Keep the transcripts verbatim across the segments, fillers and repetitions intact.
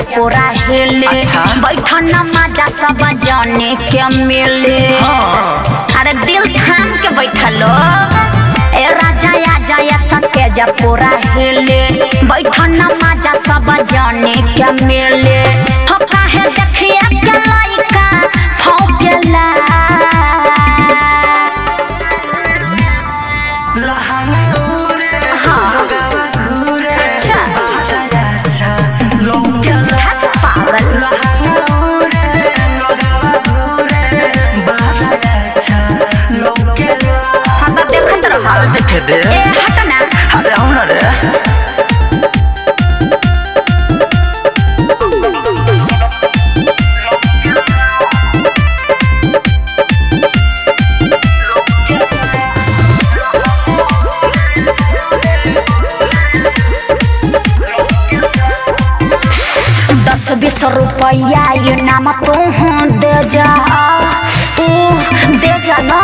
पूरा हिले बैठन मजा सब जाने के मिले अरे दिल थाम के बैठलो ए राजा या जया सत्य जा पूरा हिले बैठन मजा सब जाने के मिले हो काहे देखिए के लइका फौकेला देखे दे ए हट ना अरे आओ ना रे दस बीस रुपया ये नाम तू दे जा दे जा ना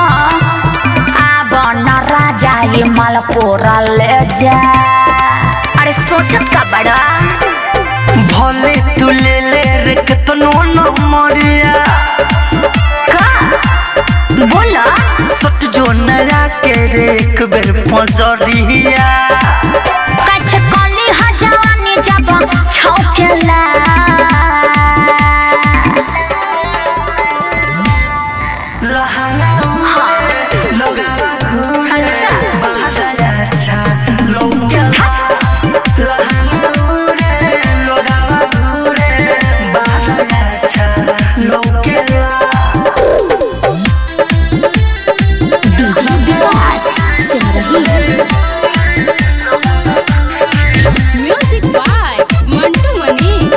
राजा ये मालपुरा ले जा अरे सोचत का बड़ा भले तू ले ले रे कितनो न मरिया का बोला सट जो नया के रे एक बेर पजरिया कछ कली ह जवानी जब छौकेला लहंगा लगावा music by Mantu Mani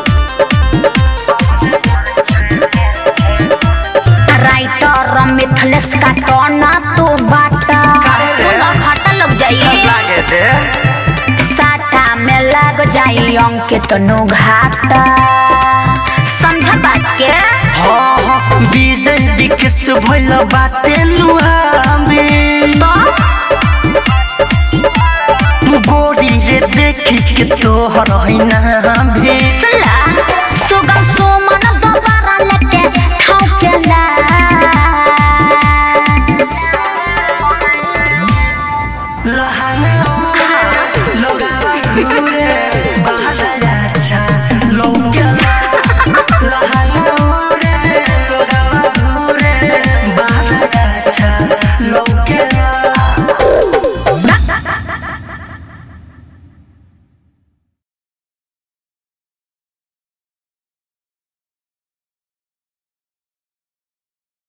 writer Mithlesh का टोना तो बाटा सुनो घाटा लग जाइए साटा में लग जाई अंकित नु घाटा समझ बात के हाँ हाँ विजय विकेश भइल बाटे लुहामे गोरी रे देखी के तोहर हैना